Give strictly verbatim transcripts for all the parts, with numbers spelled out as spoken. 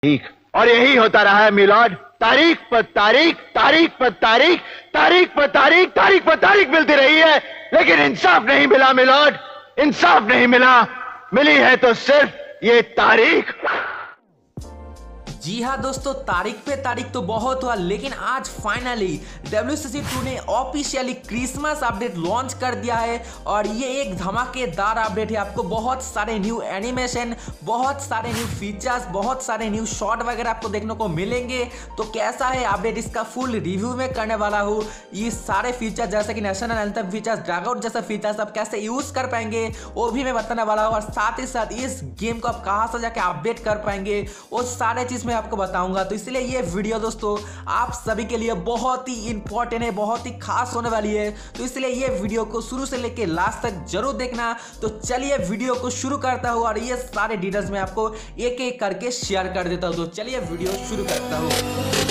ठीक, और यही होता रहा है मिलॉर्ड। तारीख पर तारीख, तारीख पर तारीख, तारीख पर तारीख, तारीख पर तारीख मिलती रही है, लेकिन इंसाफ नहीं मिला मिलॉर्ड, इंसाफ नहीं मिला। मिली है तो सिर्फ ये तारीख। जी हाँ दोस्तों, तारीख पे तारीख तो बहुत हुआ, लेकिन आज finally W C C two ने ऑफिशियली क्रिसमस अपडेट लॉन्च कर दिया है और ये एक धमाकेदार अपडेट है। आपको बहुत सारे न्यू एनिमेशन, बहुत सारे न्यू फीचर्स, बहुत सारे न्यू शॉट वगैरह आपको देखने को मिलेंगे। तो कैसा है अपडेट, इसका फुल रिव्यू में करने वाला हूँ। ये सारे फीचर्स जैसे कि नेशनल एंथम फीचर्स, ड्रैगआउट जैसा फीचर्स आप कैसे यूज कर पाएंगे वो भी मैं बताने वाला हूँ, और साथ ही साथ इस गेम को आप कहाँ से जाके अपडेट कर पाएंगे वो सारे चीज में आपको बताऊंगा। तो इसलिए ये वीडियो दोस्तों आप सभी के लिए बहुत ही इंपॉर्टेंट है, बहुत ही खास होने वाली है। तो इसलिए ये वीडियो को शुरू से लेके लास्ट तक जरूर देखना। तो चलिए वीडियो को शुरू करता हूं और ये सारे डिटेल्स मैं आपको एक एक करके शेयर कर देता हूं। तो चलिए वीडियो शुरू करता हूं।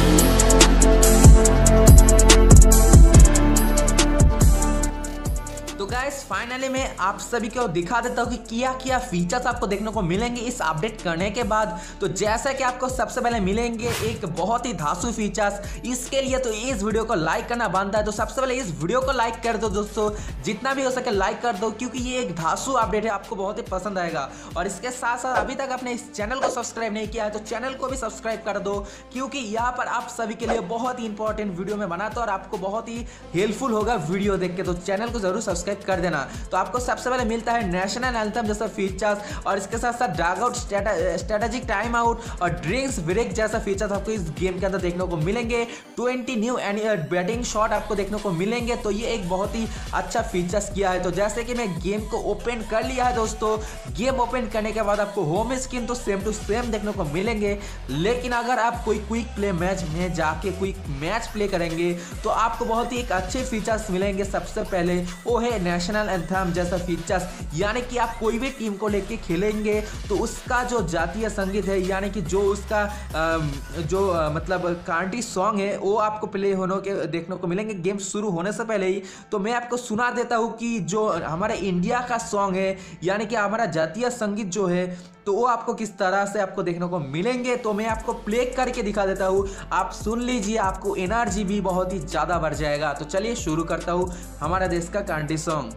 तो गाइस फाइनली मैं आप सभी को दिखा देता हूँ कि क्या क्या फीचर्स आपको देखने को मिलेंगे इस अपडेट करने के बाद। तो जैसा कि आपको सबसे पहले मिलेंगे एक बहुत ही धांसू फीचर्स, इसके लिए तो इस वीडियो को लाइक करना बनता है। तो सबसे पहले इस वीडियो को लाइक कर दो दोस्तों, जितना भी हो सके लाइक कर दो, क्योंकि ये एक धांसू अपडेट है, आपको बहुत ही पसंद आएगा। और इसके साथ साथ अभी तक आपने इस चैनल को सब्सक्राइब नहीं किया है तो चैनल को भी सब्सक्राइब कर दो, क्योंकि यहाँ पर आप सभी के लिए बहुत ही इंपॉर्टेंट वीडियो में बनाता हूँ और आपको बहुत ही हेल्पफुल होगा वीडियो देख के। तो चैनल को जरूर सब्सक्राइब कर देना। तो आपको सबसे पहले मिलता है नेशनल एंथम जैसा फीचर्स, और इसके साथ साथ ड्रैगआउट, स्ट्रेटेजिक टाइम आउट और ड्रिंक्स ब्रेक जैसा फीचर्स आपको इस गेम के अंदर देखने को मिलेंगे। ट्वेंटी न्यू बैटिंग शॉट आपको देखने को मिलेंगे। तो ये एक बहुत ही अच्छा फीचर्स किया है। तो जैसे कि मैं गेम को ओपन कर लिया है दोस्तों, गेम ओपन करने के बाद आपको होम स्क्रीन तो सेम टू सेम देखने को मिलेंगे, लेकिन अगर आप कोई क्विक प्ले मैच में जाके क्विक मैच प्ले करेंगे तो आपको बहुत ही एक अच्छे फीचर्स मिलेंगे। सबसे पहले वो है नेशनल एंथम जैसा फीचर्स, यानी कि आप कोई भी टीम को लेके खेलेंगे तो उसका जो जातीय संगीत है, यानी कि जो उसका जो मतलब कंट्री सॉन्ग है वो आपको प्ले होने के देखने को मिलेंगे गेम शुरू होने से पहले ही। तो मैं आपको सुना देता हूँ कि जो हमारे इंडिया का सॉन्ग है, यानी कि हमारा जातीय संगीत जो है, तो वो आपको किस तरह से आपको देखने को मिलेंगे। तो मैं आपको प्ले करके दिखा देता हूँ, आप सुन लीजिए, आपको एनर्जी भी बहुत ही ज़्यादा बढ़ जाएगा। तो चलिए शुरू करता हूँ हमारा देश का कंट्री सॉन्ग।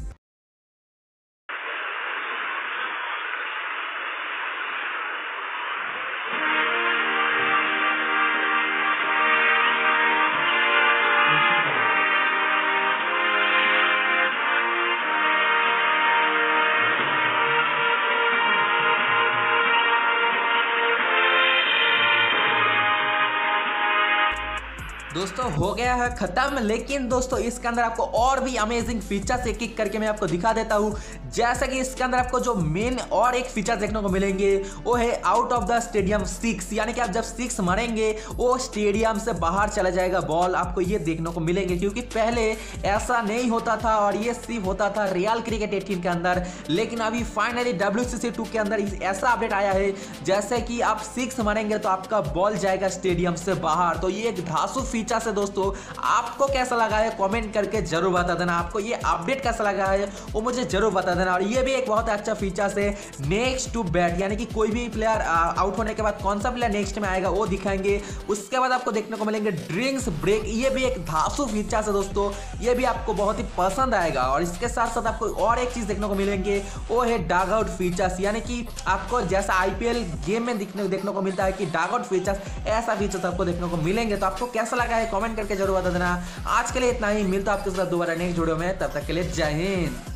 दोस्तों हो गया है खत्म, लेकिन दोस्तों इसके अंदर आपको और भी अमेजिंग फीचर्स एक एक करके मैं आपको दिखा देता हूँ। जैसा कि इसके अंदर आपको जो मेन और एक फीचर देखने को मिलेंगे वो है out of the stadium six, यानी कि आप जब सिक्स मारेंगे वो स्टेडियम से बाहर चला जाएगा बॉल, आपको ये देखने को मिलेंगे। क्योंकि पहले ऐसा नहीं होता था और ये सिर्फ होता था रियल क्रिकेट एटीन के अंदर, लेकिन अभी finally W C C two के अंदर ऐसा अपडेट आया है जैसे कि आप सिक्स मारेंगे तो आपका बॉल जाएगा स्टेडियम से बाहर। तो ये एक धांसू फीचर से दोस्तों, आपको कैसा लगा है कमेंट करके जरूर बता देना। आपको ये अपडेट कैसा लगा है वो मुझे जरूर बता देना। और ये भी एक बहुत अच्छा फीचर है नेक्स्ट टू बैट, यानी कि कोई भी प्लेयर आउट होने के बाद कौन सा प्लेयर नेक्स्ट में आएगा वो दिखाएंगे। उसके बाद आपको देखने को मिलेंगे ड्रिंक्स ब्रेक, ये भी एक धांसू फीचर है दोस्तों, ये भी आपको बहुत ही पसंद आएगा। और इसके साथ साथ आपको और एक चीज देखने को मिलेंगे वो है डगआउट फीचर्स, यानी कि आपको जैसा आईपीएल गेम में देखने देखने को मिलता है कि डगआउट फीचर्स, ऐसा फीचर्स आपको देखने को मिलेंगे। तो आपको कैसा लगा है कमेंट करके जरूर बता देना। आज के लिए इतना ही, मिलता आपके साथ दोबारा नेक्स्ट वीडियो में, तब तक के लिए जय हिंद।